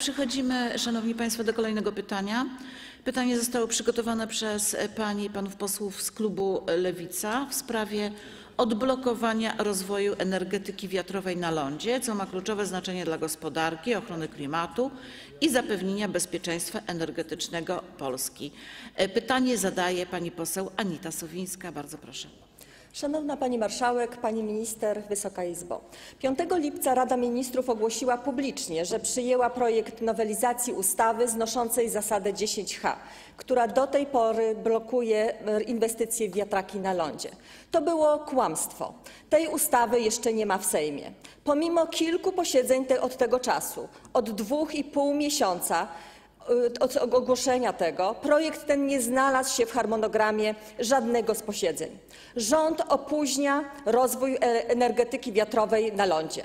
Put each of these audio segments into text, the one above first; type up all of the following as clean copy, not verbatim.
Przechodzimy, Szanowni Państwo, do kolejnego pytania. Pytanie zostało przygotowane przez panie i panów posłów z klubu Lewica w sprawie odblokowania rozwoju energetyki wiatrowej na lądzie, co ma kluczowe znaczenie dla gospodarki, ochrony klimatu i zapewnienia bezpieczeństwa energetycznego Polski. Pytanie zadaje pani poseł Anita Sowińska. Bardzo proszę. Szanowna Pani Marszałek, Pani Minister, Wysoka Izbo. 5 lipca Rada Ministrów ogłosiła publicznie, że przyjęła projekt nowelizacji ustawy znoszącej zasadę 10H, która do tej pory blokuje inwestycje w wiatraki na lądzie. To było kłamstwo. Tej ustawy jeszcze nie ma w Sejmie. Pomimo kilku posiedzeń od tego czasu, od 2,5 miesiąca, od ogłoszenia tego, projekt ten nie znalazł się w harmonogramie żadnego z posiedzeń. Rząd opóźnia rozwój energetyki wiatrowej na lądzie.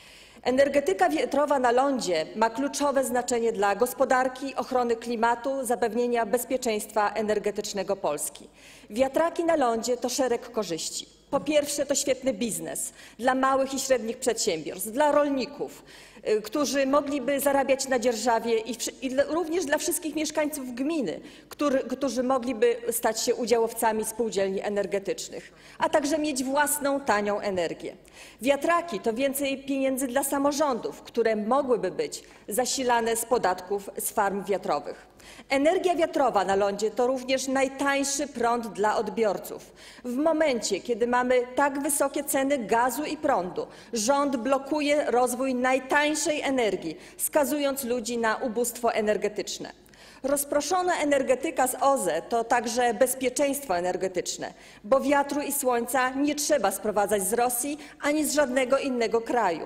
Energetyka wiatrowa na lądzie ma kluczowe znaczenie dla gospodarki, ochrony klimatu, zapewnienia bezpieczeństwa energetycznego Polski. Wiatraki na lądzie to szereg korzyści. Po pierwsze, to świetny biznes dla małych i średnich przedsiębiorstw, dla rolników, którzy mogliby zarabiać na dzierżawie i również dla wszystkich mieszkańców gminy, którzy mogliby stać się udziałowcami spółdzielni energetycznych, a także mieć własną tanią energię. Wiatraki to więcej pieniędzy dla samorządów, które mogłyby być zasilane z podatków z farm wiatrowych. Energia wiatrowa na lądzie to również najtańszy prąd dla odbiorców. W momencie, kiedy mamy tak wysokie ceny gazu i prądu, rząd blokuje rozwój najtańszej energii, skazując ludzi na ubóstwo energetyczne. Rozproszona energetyka z OZE to także bezpieczeństwo energetyczne, bo wiatru i słońca nie trzeba sprowadzać z Rosji ani z żadnego innego kraju.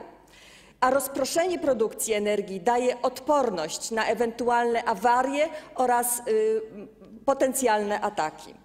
A rozproszenie produkcji energii daje odporność na ewentualne awarie oraz potencjalne ataki.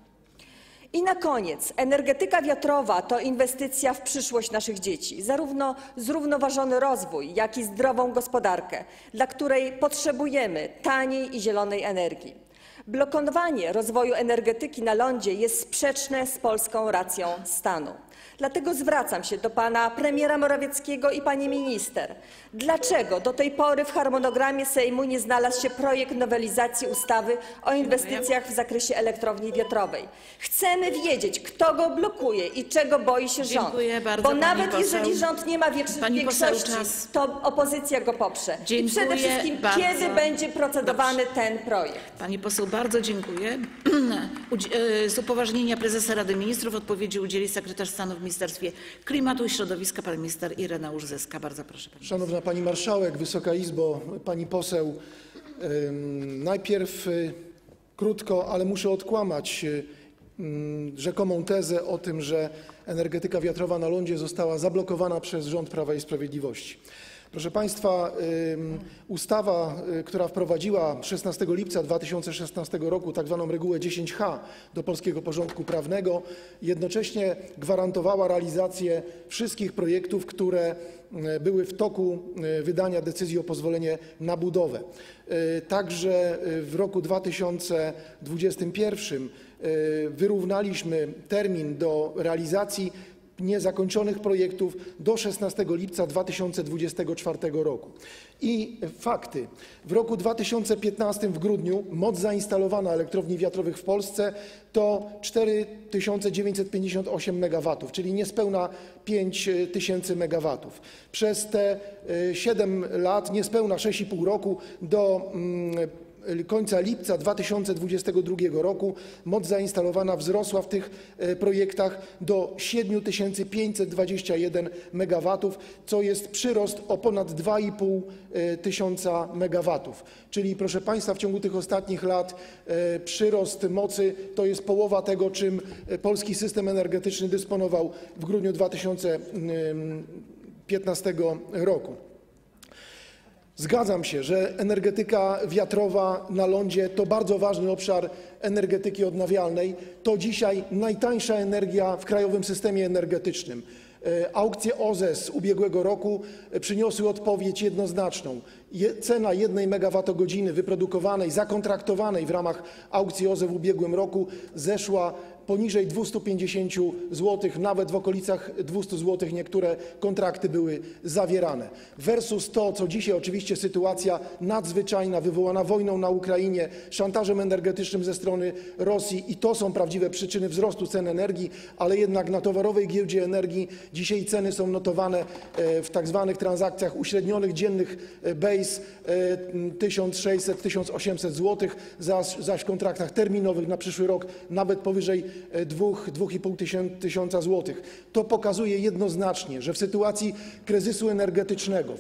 I na koniec, energetyka wiatrowa to inwestycja w przyszłość naszych dzieci, zarówno zrównoważony rozwój, jak i zdrową gospodarkę, dla której potrzebujemy taniej i zielonej energii. Blokowanie rozwoju energetyki na lądzie jest sprzeczne z polską racją stanu. Dlatego zwracam się do pana premiera Morawieckiego i pani minister. Dlaczego do tej pory w harmonogramie Sejmu nie znalazł się projekt nowelizacji ustawy o inwestycjach w zakresie elektrowni wiatrowej? Chcemy wiedzieć, kto go blokuje i czego boi się rząd. Bo nawet jeżeli rząd nie ma większości, to opozycja go poprze. I przede wszystkim, kiedy będzie procedowany ten projekt? Pani poseł, bardzo dziękuję. Z upoważnienia prezesa Rady Ministrów odpowiedzi udzieli sekretarz stanu w Ministerstwie Klimatu i Środowiska pan minister Ireneusz Zyska. Bardzo proszę. Szanowna Pani Marszałek, Wysoka Izbo, Pani poseł, najpierw krótko, ale muszę odkłamać rzekomą tezę o tym, że energetyka wiatrowa na lądzie została zablokowana przez rząd Prawa i Sprawiedliwości. Proszę Państwa, ustawa, która wprowadziła 16 lipca 2016 roku tak zwaną regułę 10H do polskiego porządku prawnego, jednocześnie gwarantowała realizację wszystkich projektów, które były w toku wydania decyzji o pozwolenie na budowę. Także w roku 2021 wyrównaliśmy termin do realizacji niezakończonych projektów do 16 lipca 2024 roku. I fakty. W roku 2015 w grudniu moc zainstalowana elektrowni wiatrowych w Polsce to 4958 MW, czyli niespełna 5000 MW. Przez te 7 lat, niespełna 6,5 roku do końca lipca 2022 roku moc zainstalowana wzrosła w tych projektach do 7521 MW, co jest przyrost o ponad 2,5 tysiąca MW. Czyli proszę Państwa, w ciągu tych ostatnich lat przyrost mocy to jest połowa tego, czym polski system energetyczny dysponował w grudniu 2015 roku. Zgadzam się, że energetyka wiatrowa na lądzie to bardzo ważny obszar energetyki odnawialnej. To dzisiaj najtańsza energia w krajowym systemie energetycznym. Aukcje OZE z ubiegłego roku przyniosły odpowiedź jednoznaczną. Cena 1 MWh wyprodukowanej, zakontraktowanej w ramach aukcji OZE w ubiegłym roku zeszła poniżej 250 zł, nawet w okolicach 200 zł niektóre kontrakty były zawierane. Versus to, co dzisiaj oczywiście sytuacja nadzwyczajna wywołana wojną na Ukrainie, szantażem energetycznym ze strony Rosji i to są prawdziwe przyczyny wzrostu cen energii, ale jednak na towarowej giełdzie energii dzisiaj ceny są notowane w tak zwanych transakcjach uśrednionych dziennych base 1600-1800 zł, zaś w kontraktach terminowych na przyszły rok nawet powyżej 2–2,5 tysiąca złotych. To pokazuje jednoznacznie, że w sytuacji kryzysu energetycznego,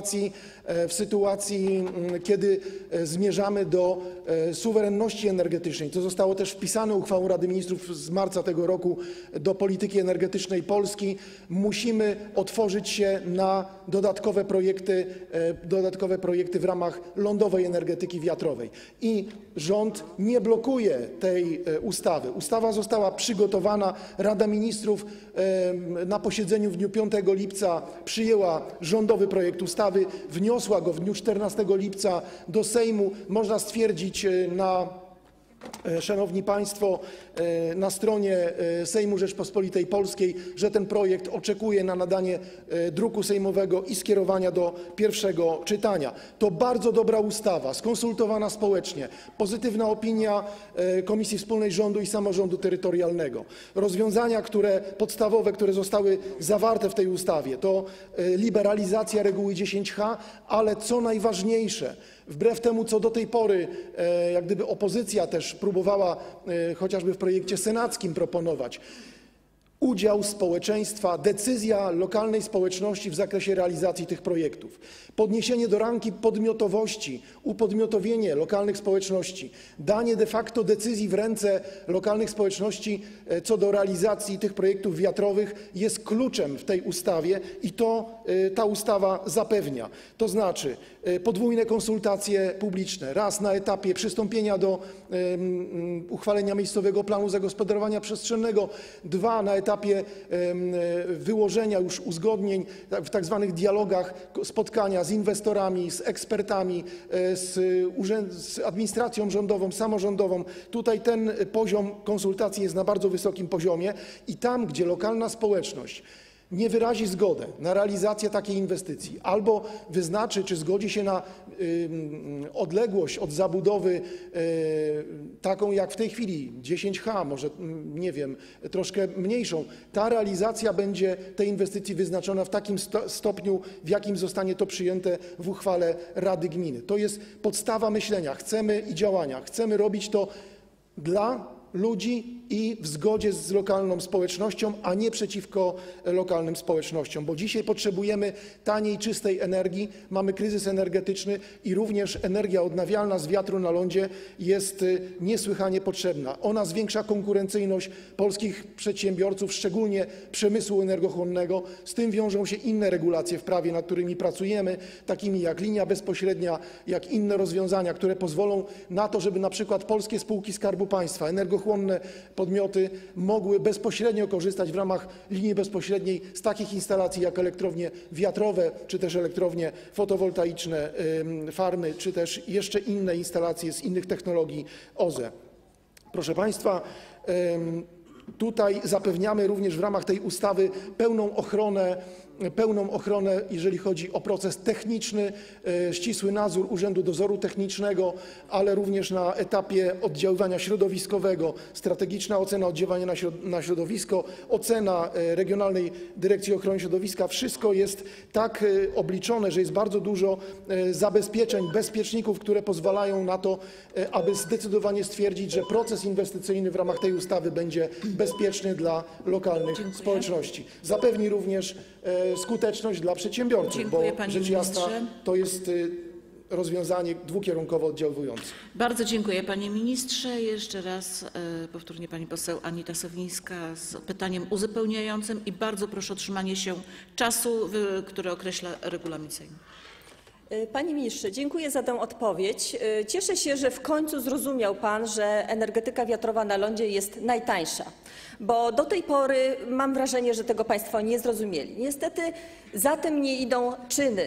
w sytuacji, kiedy zmierzamy do suwerenności energetycznej, co zostało też wpisane uchwałą Rady Ministrów z marca tego roku do polityki energetycznej Polski, musimy otworzyć się na dodatkowe projekty w ramach lądowej energetyki wiatrowej. I rząd nie blokuje tej ustawy. Ustawa została przygotowana. Rada Ministrów na posiedzeniu w dniu 5 lipca przyjęła rządowy projekt ustawy, wniosła go w dniu 14 lipca do Sejmu. Można stwierdzić Szanowni Państwo, na stronie Sejmu Rzeczpospolitej Polskiej, że ten projekt oczekuje na nadanie druku sejmowego i skierowania do pierwszego czytania. To bardzo dobra ustawa, skonsultowana społecznie, pozytywna opinia Komisji Wspólnej Rządu i Samorządu Terytorialnego. Rozwiązania podstawowe, które zostały zawarte w tej ustawie, to liberalizacja reguły 10H, ale co najważniejsze, wbrew temu, co do tej pory jak gdyby opozycja też próbowała chociażby w projekcie senackim proponować, udział społeczeństwa, decyzja lokalnej społeczności w zakresie realizacji tych projektów, podniesienie do rangi podmiotowości, upodmiotowienie lokalnych społeczności, danie de facto decyzji w ręce lokalnych społeczności co do realizacji tych projektów wiatrowych jest kluczem w tej ustawie i to ta ustawa zapewnia. To znaczy podwójne konsultacje publiczne, raz na etapie przystąpienia do uchwalenia miejscowego planu zagospodarowania przestrzennego, dwa na etapie wyłożenia już uzgodnień w tak zwanych dialogach, spotkania z inwestorami, z ekspertami, z administracją rządową, samorządową. Tutaj ten poziom konsultacji jest na bardzo wysokim poziomie i tam, gdzie lokalna społeczność nie wyrazi zgody na realizację takiej inwestycji albo wyznaczy, czy zgodzi się na odległość od zabudowy taką jak w tej chwili 10H, może nie wiem, troszkę mniejszą, ta realizacja będzie tej inwestycji wyznaczona w takim stopniu, w jakim zostanie to przyjęte w uchwale Rady Gminy. To jest podstawa myślenia. Chcemy i działania. Chcemy robić to dla ludzi i w zgodzie z lokalną społecznością, a nie przeciwko lokalnym społecznościom, bo dzisiaj potrzebujemy taniej, czystej energii, mamy kryzys energetyczny i również energia odnawialna z wiatru na lądzie jest niesłychanie potrzebna. Ona zwiększa konkurencyjność polskich przedsiębiorców, szczególnie przemysłu energochłonnego. Z tym wiążą się inne regulacje w prawie, nad którymi pracujemy, takimi jak linia bezpośrednia, jak inne rozwiązania, które pozwolą na to, żeby na przykład polskie spółki Skarbu Państwa, energochłonne podmioty mogły bezpośrednio korzystać w ramach linii bezpośredniej z takich instalacji jak elektrownie wiatrowe, czy też elektrownie fotowoltaiczne, farmy, czy też jeszcze inne instalacje z innych technologii OZE. Proszę Państwa, tutaj zapewniamy również w ramach tej ustawy pełną ochronę, jeżeli chodzi o proces techniczny, ścisły nadzór Urzędu Dozoru Technicznego, ale również na etapie oddziaływania środowiskowego, strategiczna ocena oddziaływania na środowisko, ocena Regionalnej Dyrekcji Ochrony Środowiska. Wszystko jest tak obliczone, że jest bardzo dużo zabezpieczeń, bezpieczników, które pozwalają na to, aby zdecydowanie stwierdzić, że proces inwestycyjny w ramach tej ustawy będzie bezpieczny dla lokalnych społeczności. Zapewni również skuteczność dla przedsiębiorców, bo rzecz jasna to jest rozwiązanie dwukierunkowo oddziaływujące. Bardzo dziękuję panie ministrze. Jeszcze raz powtórnie pani poseł Anita Sowińska z pytaniem uzupełniającym i bardzo proszę o trzymanie się czasu, który określa regulamin Sejmu. Panie ministrze, dziękuję za tę odpowiedź. Cieszę się, że w końcu zrozumiał pan, że energetyka wiatrowa na lądzie jest najtańsza, bo do tej pory mam wrażenie, że tego państwo nie zrozumieli. Niestety za tym nie idą czyny.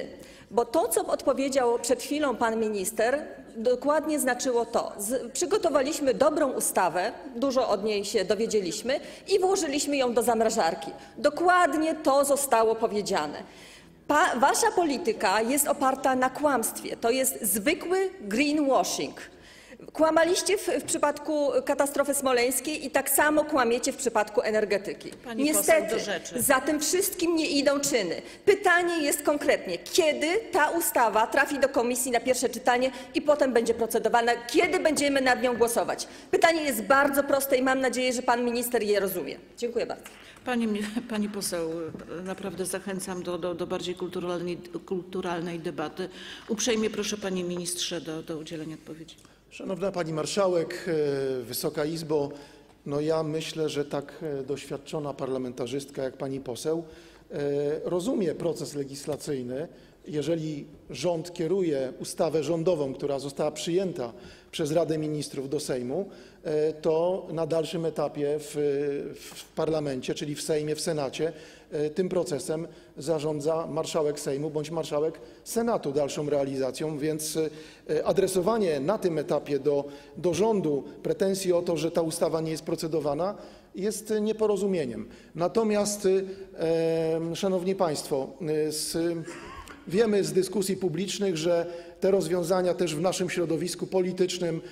Bo to, co odpowiedział przed chwilą pan minister, dokładnie znaczyło to. Przygotowaliśmy dobrą ustawę, dużo od niej się dowiedzieliśmy i włożyliśmy ją do zamrażarki. Dokładnie to zostało powiedziane. Wasza polityka jest oparta na kłamstwie. To jest zwykły greenwashing. Kłamaliście w przypadku katastrofy smoleńskiej i tak samo kłamiecie w przypadku energetyki. Pani poseł, do rzeczy. Za tym wszystkim nie idą czyny. Pytanie jest konkretnie, kiedy ta ustawa trafi do komisji na pierwsze czytanie i potem będzie procedowana, kiedy będziemy nad nią głosować? Pytanie jest bardzo proste i mam nadzieję, że pan minister je rozumie. Dziękuję bardzo. Pani poseł, naprawdę zachęcam do bardziej kulturalnej debaty. Uprzejmie proszę, panie ministrze, do udzielenia odpowiedzi. Szanowna Pani Marszałek, Wysoka Izbo, no ja myślę, że tak doświadczona parlamentarzystka jak Pani poseł rozumie proces legislacyjny. Jeżeli rząd kieruje ustawę rządową, która została przyjęta przez Radę Ministrów do Sejmu, to na dalszym etapie w parlamencie, czyli w Sejmie, w Senacie, tym procesem zarządza marszałek Sejmu bądź marszałek Senatu dalszą realizacją, więc adresowanie na tym etapie do rządu pretensji o to, że ta ustawa nie jest procedowana, jest nieporozumieniem. Natomiast, szanowni państwo, wiemy z dyskusji publicznych, że te rozwiązania też w naszym środowisku politycznym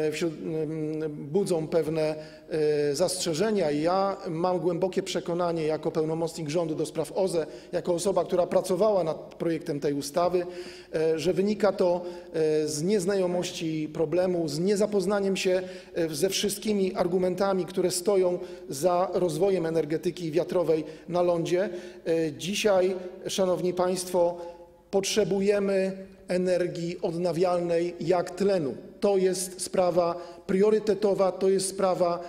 budzą pewne zastrzeżenia i ja mam głębokie przekonanie jako pełnomocnik rządu do spraw OZE, jako osoba, która pracowała nad projektem tej ustawy, że wynika to z nieznajomości problemu, z niezapoznaniem się ze wszystkimi argumentami, które stoją za rozwojem energetyki wiatrowej na lądzie. Dzisiaj, szanowni państwo, potrzebujemy energii odnawialnej jak tlenu. To jest sprawa priorytetowa, to jest sprawa,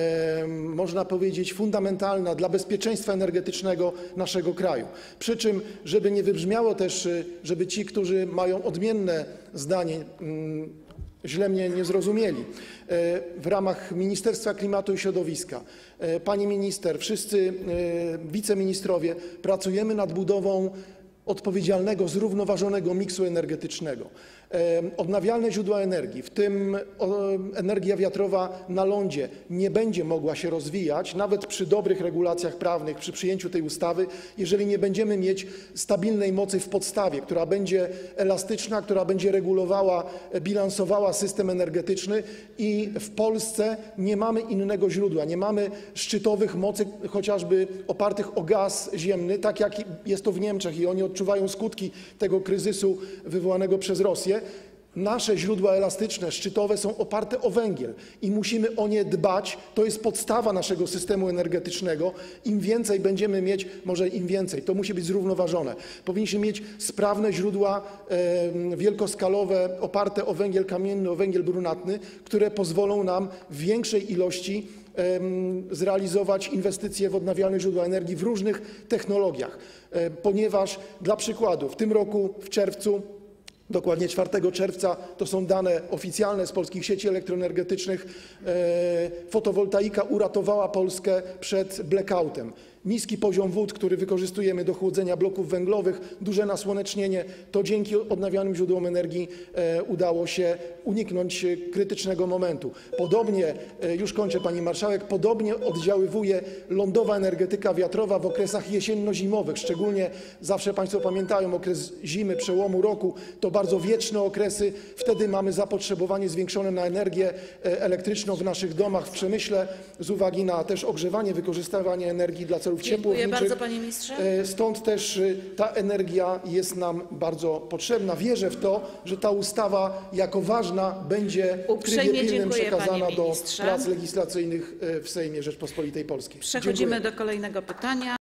można powiedzieć, fundamentalna dla bezpieczeństwa energetycznego naszego kraju. Przy czym, żeby nie wybrzmiało też, żeby ci, którzy mają odmienne zdanie, źle mnie nie zrozumieli. W ramach Ministerstwa Klimatu i Środowiska, pani minister, wszyscy wiceministrowie pracujemy nad budową odpowiedzialnego, zrównoważonego miksu energetycznego. Odnawialne źródła energii, w tym energia wiatrowa na lądzie, nie będzie mogła się rozwijać, nawet przy dobrych regulacjach prawnych, przy przyjęciu tej ustawy, jeżeli nie będziemy mieć stabilnej mocy w podstawie, która będzie elastyczna, która będzie regulowała, bilansowała system energetyczny i w Polsce nie mamy innego źródła, nie mamy szczytowych mocy, chociażby opartych o gaz ziemny, tak jak jest to w Niemczech i oni odczuwają skutki tego kryzysu wywołanego przez Rosję. Nasze źródła elastyczne, szczytowe są oparte o węgiel i musimy o nie dbać. To jest podstawa naszego systemu energetycznego. Im więcej będziemy mieć, może im więcej, to musi być zrównoważone. Powinniśmy mieć sprawne źródła wielkoskalowe, oparte o węgiel kamienny, o węgiel brunatny, które pozwolą nam w większej ilości zrealizować inwestycje w odnawialne źródła energii w różnych technologiach. Ponieważ dla przykładu w tym roku w czerwcu, dokładnie 4 czerwca, to są dane oficjalne z polskich sieci elektroenergetycznych, fotowoltaika uratowała Polskę przed blackoutem. Niski poziom wód, który wykorzystujemy do chłodzenia bloków węglowych, duże nasłonecznienie, to dzięki odnawialnym źródłom energii udało się uniknąć krytycznego momentu. Podobnie, już kończę pani marszałek, podobnie oddziaływuje lądowa energetyka wiatrowa w okresach jesienno-zimowych. Szczególnie zawsze państwo pamiętają okres zimy, przełomu roku, to bardzo wieczne okresy. Wtedy mamy zapotrzebowanie zwiększone na energię elektryczną w naszych domach, w przemyśle z uwagi na też ogrzewanie, wykorzystywanie energii dla celów ciepłowniczych. Dziękuję bardzo, panie ministrze. Stąd też ta energia jest nam bardzo potrzebna. Wierzę w to, że ta ustawa jako ważna będzie w trybie pilnym przekazana do prac legislacyjnych w Sejmie Rzeczpospolitej Polskiej. Przechodzimy do kolejnego pytania.